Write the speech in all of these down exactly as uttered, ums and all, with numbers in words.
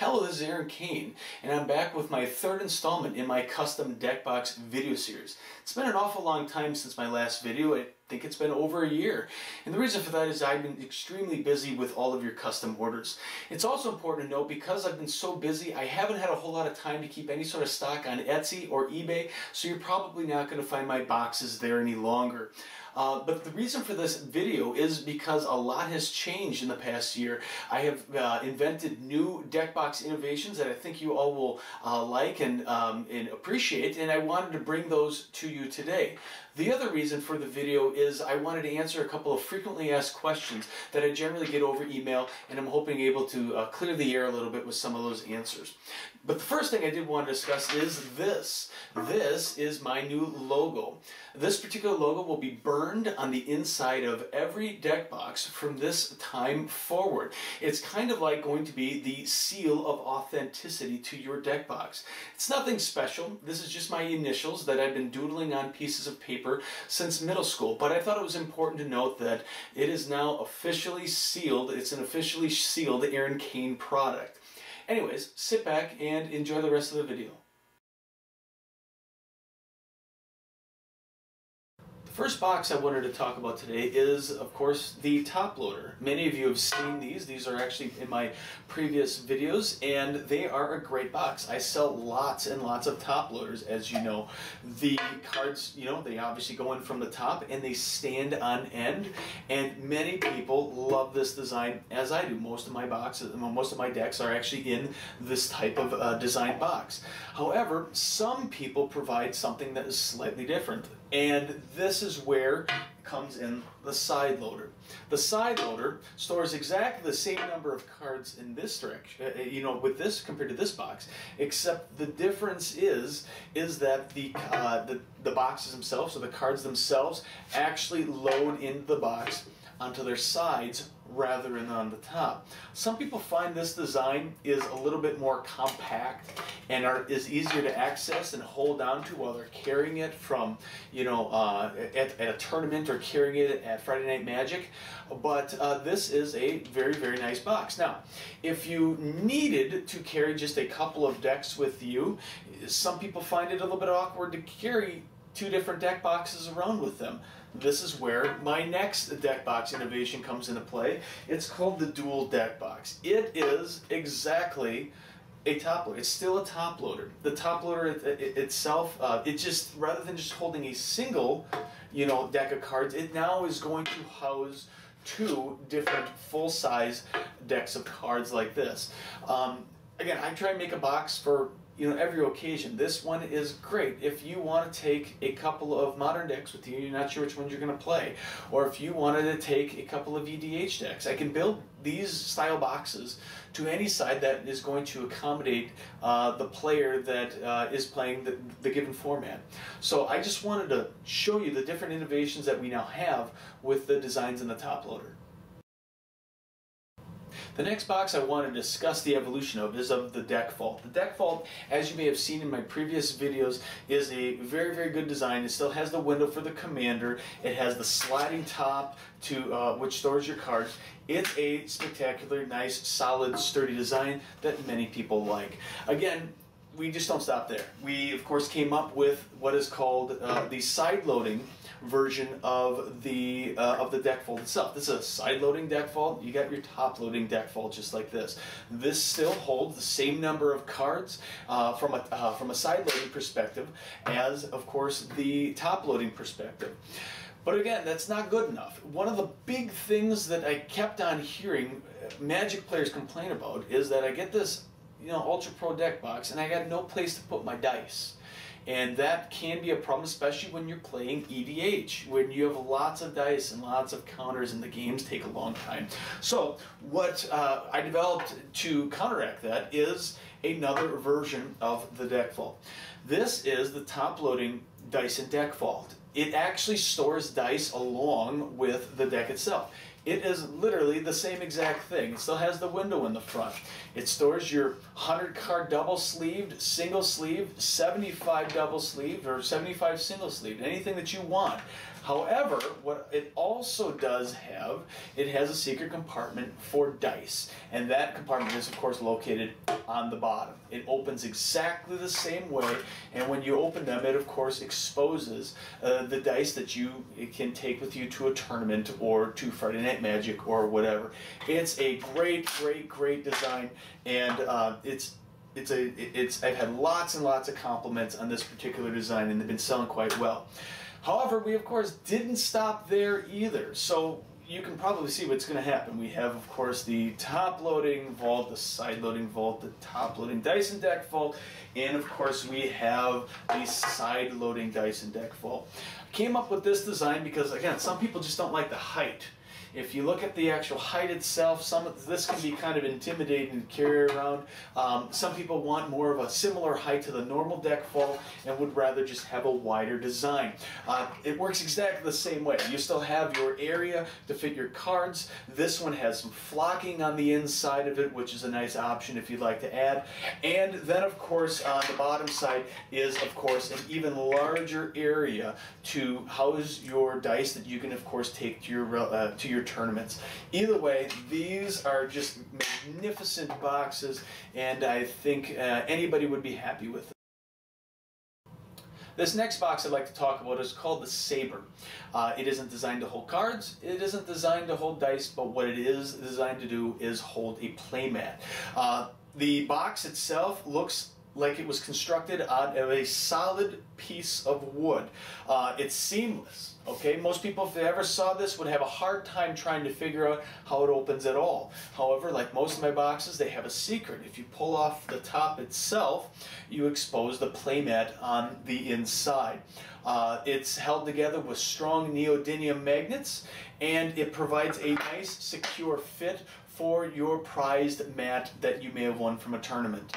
Hello, this is Aaron Cain, and I'm back with my third installment in my custom deck box video series. It's been an awful long time since my last video. I think it's been over a year. And the reason for that is I've been extremely busy with all of your custom orders. It's also important to note, because I've been so busy, I haven't had a whole lot of time to keep any sort of stock on Etsy or eBay, so you're probably not going to find my boxes there any longer. Uh, but the reason for this video is because a lot has changed in the past year. I have uh, invented new deck box innovations that I think you all will uh, like and, um, and appreciate, and I wanted to bring those to you today. The other reason for the video is I wanted to answer a couple of frequently asked questions that I generally get over email, and I'm hoping able to uh, clear the air a little bit with some of those answers. But the first thing I did want to discuss is this. This is my new logo. This particular logo will be burned on the inside of every deck box from this time forward. It's kind of like going to be the seal of authenticity to your deck box. It's nothing special. This is just my initials that I've been doodling on pieces of paper since middle school, but I thought it was important to note that it is now officially sealed. It's an officially sealed Aaron Cain product. Anyways, sit back and enjoy the rest of the video. The first box I wanted to talk about today is, of course, the top loader. Many of you have seen these. These are actually in my previous videos, and they are a great box. I sell lots and lots of top loaders, as you know. The cards, you know, they obviously go in from the top and they stand on end, and many people love this design, as I do. Most of my boxes, most of my decks are actually in this type of uh, design box. However, some people provide something that is slightly different, and this is where comes in the side loader. The side loader stores exactly the same number of cards in this direction, uh, you know, with this compared to this box, except the difference is is that the uh, the the boxes themselves, or the cards themselves, actually load into the box onto their sides rather than on the top. Some people find this design is a little bit more compact and are, is easier to access and hold on to while they're carrying it from, you know, uh, at, at a tournament or carrying it at Friday Night Magic. But uh, this is a very, very nice box. Now, if you needed to carry just a couple of decks with you, some people find it a little bit awkward to carry two different deck boxes around with them. This is where my next deck box innovation comes into play. It's called the dual deck box. It is exactly a top loader. It's still a top loader. The top loader it, it, itself, uh, it just, rather than just holding a single, you know, deck of cards, it now is going to house two different full-size decks of cards like this. Um, again, I try and make a box for, you know, every occasion. This one is great if you want to take a couple of modern decks with you, you're not sure which ones you're going to play, or if you wanted to take a couple of E D H decks. I can build these style boxes to any side that is going to accommodate uh, the player that uh, is playing the, the given format. So I just wanted to show you the different innovations that we now have with the designs in the top loader. The next box I want to discuss the evolution of is of the deck vault. The deck vault, as you may have seen in my previous videos, is a very, very good design. It still has the window for the commander. It has the sliding top to uh, which stores your cards. It's a spectacular, nice, solid, sturdy design that many people like. Again, we just don't stop there. We, of course, came up with what is called uh, the side-loading version of the uh, of the deck vault itself. This is a side-loading deck vault. You got your top-loading deck vault just like this. This still holds the same number of cards uh, from a uh, from a side-loading perspective as, of course, the top-loading perspective. But again, that's not good enough. One of the big things that I kept on hearing Magic players complain about is that I get this, you know, Ultra Pro deck box, and I got no place to put my dice. And that can be a problem, especially when you're playing E D H, when you have lots of dice and lots of counters and the games take a long time. So what uh, I developed to counteract that is another version of the deck vault. This is the top-loading dice and deck vault. It actually stores dice along with the deck itself. It is literally the same exact thing. It still has the window in the front. It stores your one hundred card double sleeved, single sleeved, seventy-five double sleeved, or seventy-five single sleeved, anything that you want. However, what it also does have, it has a secret compartment for dice, and that compartment is of course located on the bottom. It opens exactly the same way, and when you open them, it of course exposes uh, the dice that you can take with you to a tournament or to Friday Night Magic or whatever. It's a great, great, great design, and uh, it's It's a, it's, I've had lots and lots of compliments on this particular design, and they've been selling quite well. However, we of course didn't stop there either. So you can probably see what's going to happen. We have, of course, the top-loading vault, the side-loading vault, the top-loading dice and deck vault, and of course we have the side-loading dice and deck vault. I came up with this design because, again, some people just don't like the height. If you look at the actual height itself, some of this can be kind of intimidating to carry around. Um, some people want more of a similar height to the normal deck vault and would rather just have a wider design. Uh, it works exactly the same way. You still have your area to fit your cards. This one has some flocking on the inside of it, which is a nice option if you'd like to add. And then, of course, on the bottom side is, of course, an even larger area to house your dice that you can, of course, take to your uh, to your tournaments. Either way, these are just magnificent boxes, and I think uh, anybody would be happy with them. This next box I'd like to talk about is called the Saber. Uh, it isn't designed to hold cards, it isn't designed to hold dice, but what it is designed to do is hold a playmat. Uh, the box itself looks like it was constructed out of a solid piece of wood. Uh, it's seamless. Okay, most people, if they ever saw this, would have a hard time trying to figure out how it opens at all. However, like most of my boxes, they have a secret. If you pull off the top itself, you expose the playmat on the inside. Uh, it's held together with strong neodymium magnets, and it provides a nice, secure fit for your prized mat that you may have won from a tournament.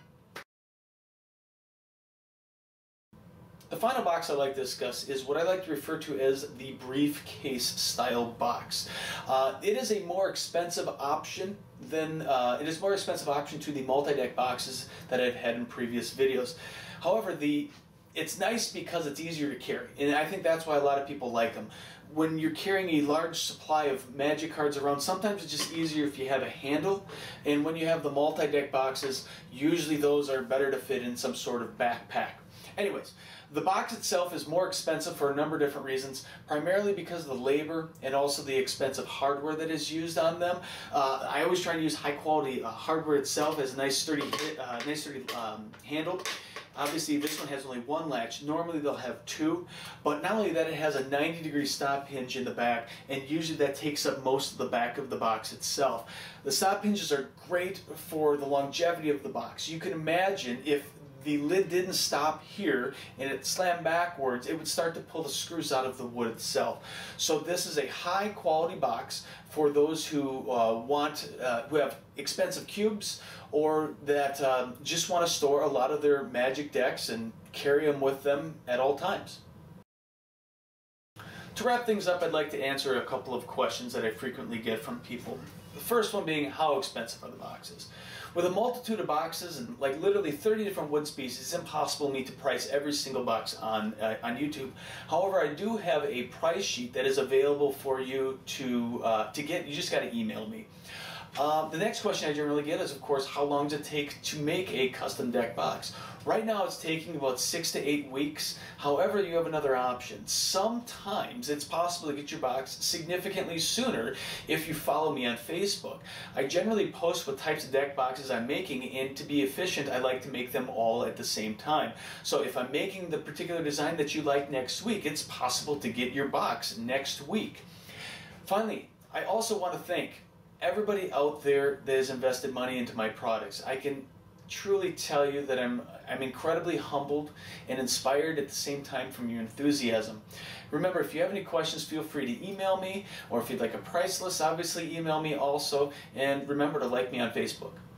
The final box I'd like to discuss is what I like to refer to as the briefcase style box. Uh, it is a more expensive option than, uh, it is a more expensive option to the multi-deck boxes that I've had in previous videos. However, the it's nice because it's easier to carry, and I think that's why a lot of people like them. When you're carrying a large supply of Magic cards around, sometimes it's just easier if you have a handle, and when you have the multi-deck boxes, usually those are better to fit in some sort of backpack. Anyways, the box itself is more expensive for a number of different reasons, primarily because of the labor and also the expensive hardware that is used on them. Uh, I always try to use high quality uh, hardware itself. It has a nice sturdy, uh, nice sturdy um, handle. Obviously, this one has only one latch. Normally, they'll have two. But not only that, it has a ninety degree stop hinge in the back, and usually that takes up most of the back of the box itself. The stop hinges are great for the longevity of the box. You can imagine if the lid didn't stop here and it slammed backwards, it would start to pull the screws out of the wood itself. So this is a high quality box for those who uh, want, uh, who have expensive cubes, or that um, just want to store a lot of their Magic decks and carry them with them at all times. To wrap things up, I'd like to answer a couple of questions that I frequently get from people. The first one being, how expensive are the boxes? With a multitude of boxes and like literally thirty different wood species, it's impossible for me to price every single box on uh, on YouTube. However, I do have a price sheet that is available for you to uh, to get. You just got to email me. Uh, the next question I generally get is, of course, how long does it take to make a custom deck box? Right now it's taking about six to eight weeks. However, you have another option. Sometimes it's possible to get your box significantly sooner if you follow me on Facebook. I generally post what types of deck boxes I'm making, and to be efficient, I like to make them all at the same time. So if I'm making the particular design that you like next week, it's possible to get your box next week. Finally, I also want to thank everybody out there that has invested money into my products. I can truly tell you that I'm I'm incredibly humbled and inspired at the same time from your enthusiasm. Remember, if you have any questions, feel free to email me, or if you'd like a price list, obviously email me also, and remember to like me on Facebook.